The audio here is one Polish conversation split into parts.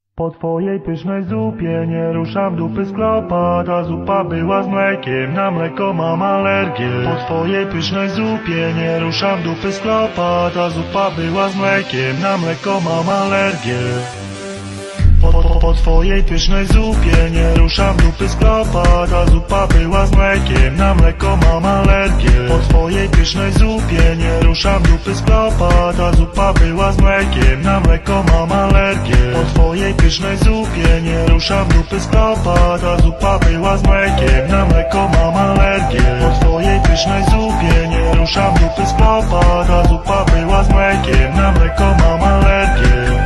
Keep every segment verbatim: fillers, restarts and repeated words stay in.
Po twojej pysznej zupie nie ruszam dupy z klopa. Ta zupa była z mlekiem, na mleko mam alergię. Po twojej pysznej zupie nie ruszam dupy z klopa. Ta zupa była z mlekiem, na mleko mam alergię. Po, po, po twojej pysznej zupie nie ruszam dupy z klopa. Ta zupa była z mlekiem, na mleko mam alergię. Po twojej pysznej zupie nie ruszam dupy z klopa. Ta zupa była z mlekiem, na mleko mam alergię. Po twojej pysznej zupie nie ruszam dupy z klopa. Ta zupa była z mlekiem, na mleko mam alergię. Po twojej pysznej zupie nie ruszam dupy z klopa. Ta zupa była z mlekiem, na mleko mam alergię.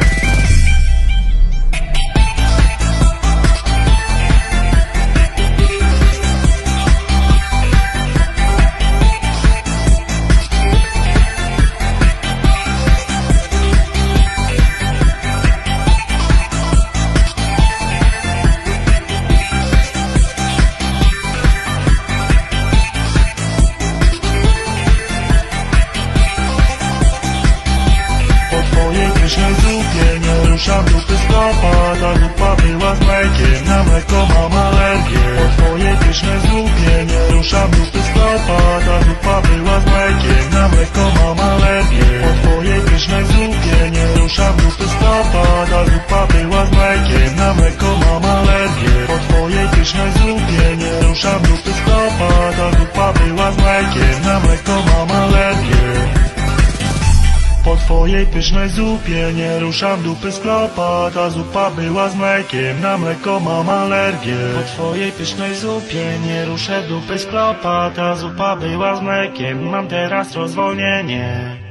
Ruszam dupy z klopa, ta zupa była z mlekiem, na mleko mam alergię. Po twojej pysznej zupie nie ruszam dupy z klopa, ta zupa była z mlekiem, na mleko mam alergię. Po twojej pysznej zupie nie ruszam dupy z klopa, ta zupa była z mlekiem, na mleko mam alergię. Po twojej pysznej zupie nie ruszam dupy z klopa, ta zupa była z mlekiem, na mleko mam alergię. Po twojej pysznej zupie nie ruszam dupy z klopa. Ta zupa była z mlekiem, na mleko mam alergię. Po twojej pysznej zupie nie ruszę dupy z klopa. Ta zupa była z mlekiem, mam teraz rozwolnienie.